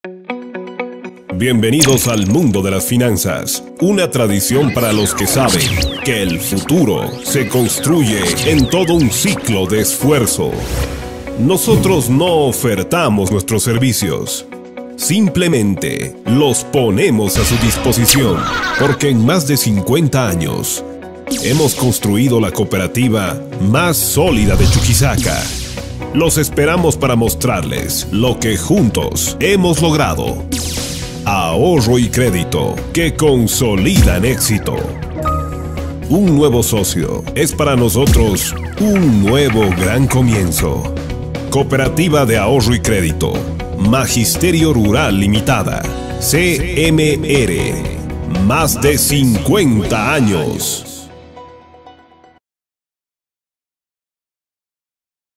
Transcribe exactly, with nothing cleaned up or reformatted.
Bienvenidos al mundo de las finanzas, una tradición para los que saben que el futuro se construye en todo un ciclo de esfuerzo. Nosotros no ofertamos nuestros servicios, simplemente los ponemos a su disposición, porque en más de cincuenta años hemos construido la cooperativa más sólida de Chuquisaca. Los esperamos para mostrarles lo que juntos hemos logrado. Ahorro y crédito que consolidan éxito. Un nuevo socio es para nosotros un nuevo gran comienzo. Cooperativa de Ahorro y Crédito, Magisterio Rural Limitada, C M R. Más de cincuenta años.